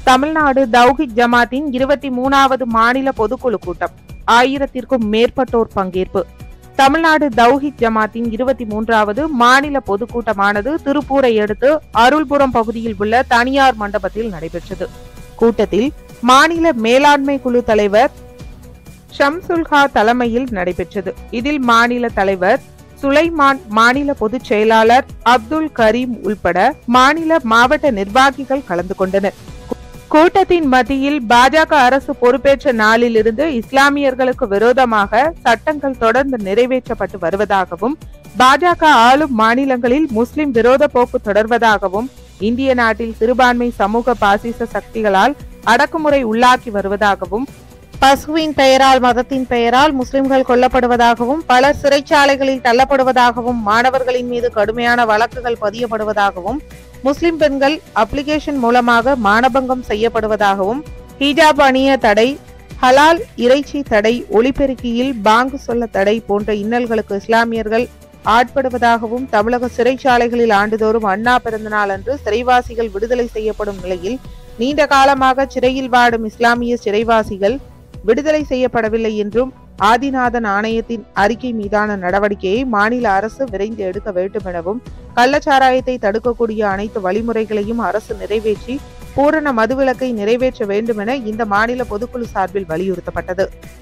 தமிழ்நாடு தௌஹீத் ஜமாத்தின் 23வது மாநில பொதுக்குழு கூட்டம். 1000த்திற்கும் மேற்பட்டோர் பங்கேற்பு. தமிழ்நாடு தௌஹீத் ஜமாத்தின் 23வது மாநில பொதுக்கூட்டமானது திருப்பூரை அடுத்து அருள்புரம் பகுதியில் உள்ள தனியார் மண்டபத்தில் நடைபெற்றது. கூட்டத்தில் மாநில மேலாண்மை குழு தலைவர் ஷம்சுல்ஹா தலைமையில் நடைபெற்றது. இதில் மாநில தலைவர் சுலைமான், மாநில பொதுச் செயலாளர் அப்துல் கரீம் உள்பட மாநில மாவட்ட நிர்வாகிகள் கலந்து கொண்டனர். கூட்டத்தின் மத்தியில் பாஜக அரசு பொறுப்பேற்ற நாளிலிருந்து இஸ்லாமியர்களுக்கு விரோதமாக சட்டங்கள் தொடர்ந்து நிறைவேற்றப்பட்டு வருவதாகவும், பாஜக ஆளும் மாநிலங்களில் முஸ்லிம் விரோத போக்கு தொடர்வதாகவும், இந்திய நாட்டில் சிறுபான்மை சமூக பாசிச சக்திகளால் அடக்குமுறை உள்ளாக்கி வருவதாகவும், பசுவின் பெயரால் மதத்தின் பெயரால் முஸ்லிம்கள் கொல்லப்படுவதாகவும், பலர் சிறைச்சாலைகளில் தள்ளப்படுவதாகவும், மாணவர்களின் மீது கடுமையான வழக்குகள் பதியப்படுவதாகவும், முஸ்லிம் பெண்கள் அப்ளிகேஷன் மூலமாக மானபங்கம் செய்யப்படுவதாகவும், ஹிஜாப் அணிய தடை, ஹலால் இறைச்சி தடை, ஒலிபெருக்கியில் பாங்கு சொல்ல தடை போன்ற இன்னல்களுக்கு இஸ்லாமியர்கள் ஆட்படுவதாகவும், தமிழக சிறைச்சாலைகளில் ஆண்டுதோறும் அண்ணா பிறந்தநாள் அன்று சிறைவாசிகள் விடுதலை செய்யப்படும் நிலையில் நீண்ட காலமாக சிறையில் வாடும் இஸ்லாமிய சிறைவாசிகள் விடுதலை செய்யப்படவில்லை என்றும், ஆதிநாதன் ஆணையத்தின் அறிக்கை மீதான நடவடிக்கையை மாநில அரசு விரைந்து எடுக்க வேண்டும் எனவும், கள்ளச்சாராயத்தை தடுக்கக்கூடிய அனைத்து வழிமுறைகளையும் அரசு நிறைவேற்றி பூரண மதுவிலக்கை நிறைவேற்ற வேண்டும் என இந்த மாநில பொதுக்குழு சார்பில் வலியுறுத்தப்பட்டது.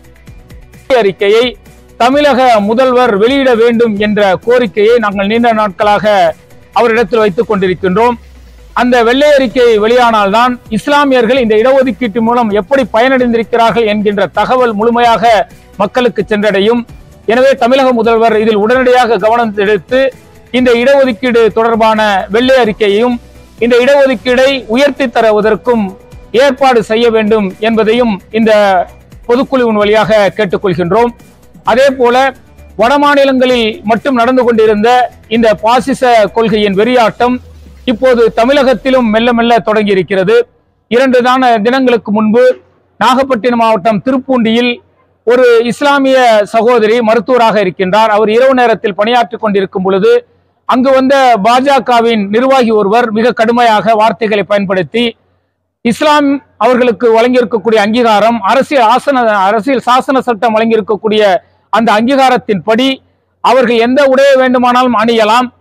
அறிக்கையை தமிழக முதல்வர் வெளியிட வேண்டும் என்ற கோரிக்கையை நாங்கள் நீண்ட நாட்களாக அவரிடத்தில் வைத்துக் கொண்டிருக்கின்றோம். அந்த வெள்ளை அறிக்கை வெளியானால்தான் இஸ்லாமியர்கள் இந்த இடஒதுக்கீட்டு மூலம் எப்படி பயனடைந்திருக்கிறார்கள் என்கின்ற தகவல் முழுமையாக மக்களுக்கு சென்றடையும். எனவே தமிழக முதல்வர் இதில் உடனடியாக கவனம் எடுத்து இந்த இடஒதுக்கீடு தொடர்பான வெள்ளை அறிக்கையையும் இந்த இடஒதுக்கீடை உயர்த்தி தருவதற்கும் ஏற்பாடு செய்ய வேண்டும் என்பதையும் இந்த பொதுக்குழுவின் வழியாக கேட்டுக்கொள்கின்றோம். அதே போல வட மாநிலங்களில் மட்டும் நடந்து கொண்டிருந்த இந்த பாசிச கொள்கையின் வெறியாட்டம் இப்போது தமிழகத்திலும் மெல்ல மெல்ல தொடங்கி இருக்கிறது. 2 தினங்களுக்கு முன்பு நாகப்பட்டினம் மாவட்டம் திருப்பூண்டியில் ஒரு இஸ்லாமிய சகோதரி மருத்துவராக இருக்கின்றார். அவர் இரவு நேரத்தில் பணியாற்றிக் கொண்டிருக்கும் பொழுது அங்கு வந்த பாஜகவின் நிர்வாகி ஒருவர் மிக கடுமையாக வார்த்தைகளை பயன்படுத்தி இஸ்லாம் அவர்களுக்கு வழங்கியிருக்கக்கூடிய அங்கீகாரம், அரசியல் சாசன சட்டம் வழங்கியிருக்கக்கூடிய அந்த அங்கீகாரத்தின்படி அவர்கள் எந்த உடையை வேண்டுமானாலும் அணியலாம்,